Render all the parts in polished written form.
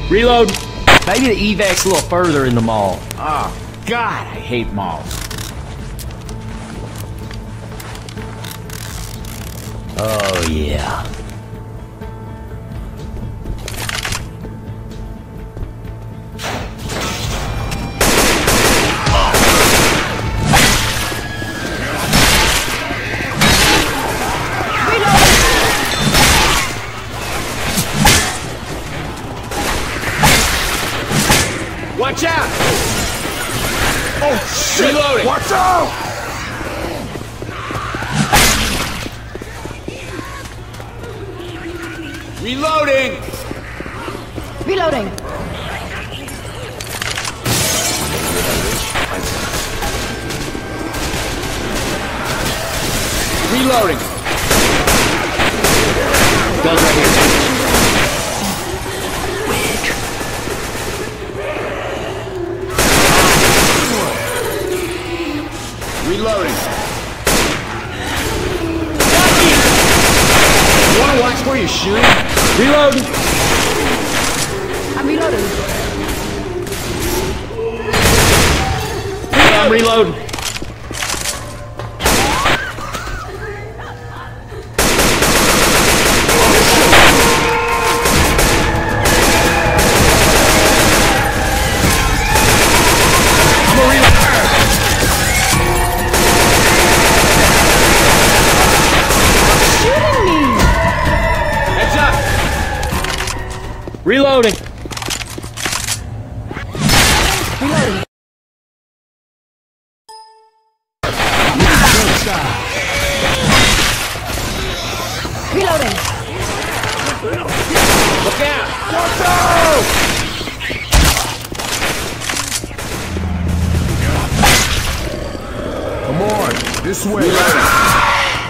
Reload. Maybe the evac's a little further in the mall. Oh, God, I hate malls. Oh, yeah. Watch out! Oh, shit! Reloading! Watch out! Reloading! Reloading. Reloading! Guns right here. Reloading! You wanna watch where you're shooting? Reloading. I'm reloading. I'm reloading. Reloading! Reloading. Reloading. Look out! Watch out! Come on, this way.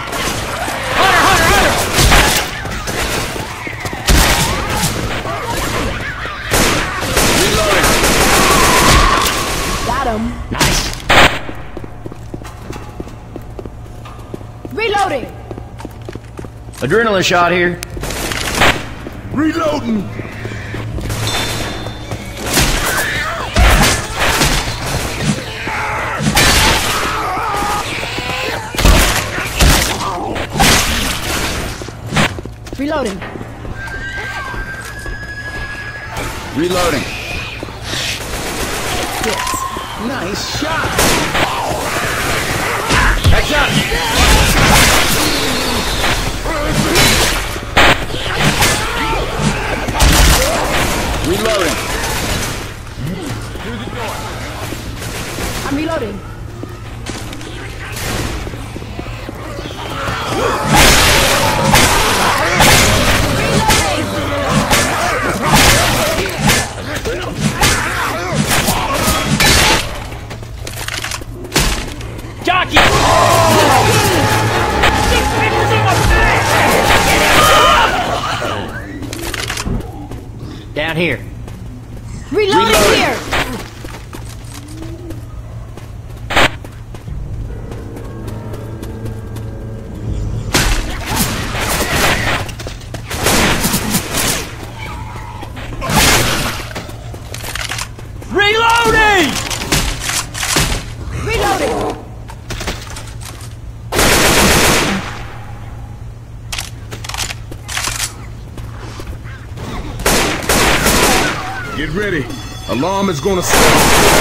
Got him. Nice. Reloading. Adrenaline shot here. Reloading. Reloading. Reloading! Hits. Nice shot! Heads up! Reloading! Through the door! I'm reloading. Jockey! Down here. Reloading here. Reloading! Reloading. Get ready. Alarm is gonna sound.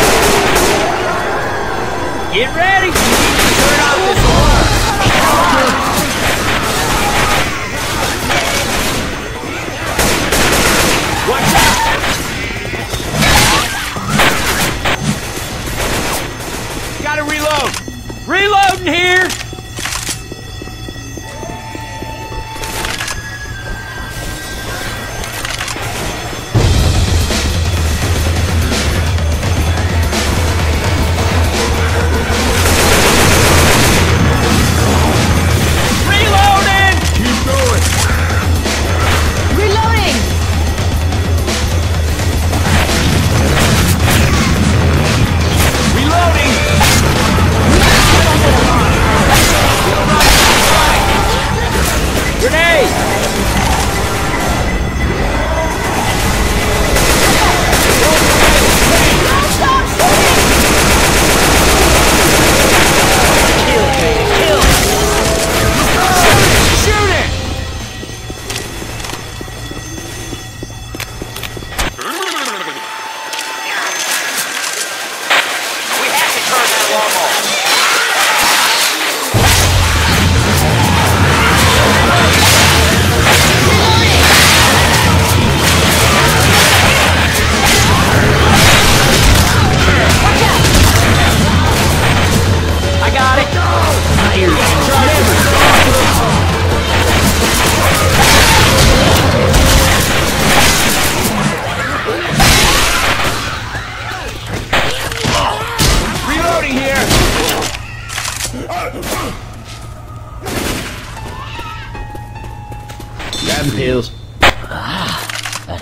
Get ready! You need to turn off this alarm! Watch out! Gotta reload! Reloading here!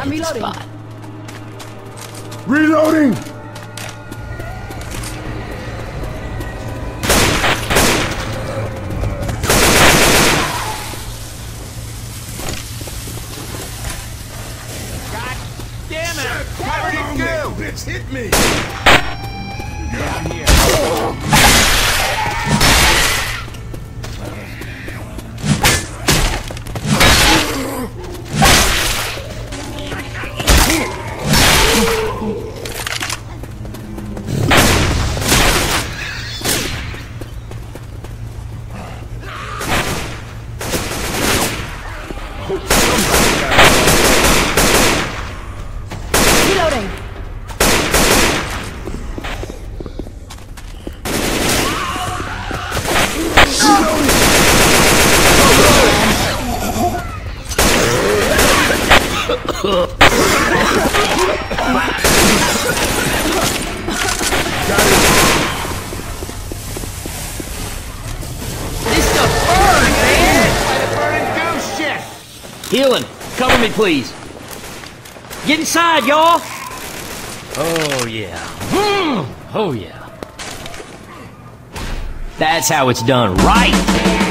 I'm hit the reloading. spot. Reloading! God damn it! Covered in goo! Bitch, hit me! Down here. Reloading. This stuff burns, man! Like a burning goo shit! Healing. Cover me, please. Get inside, y'all. Oh, yeah. Oh, yeah. That's how it's done, right?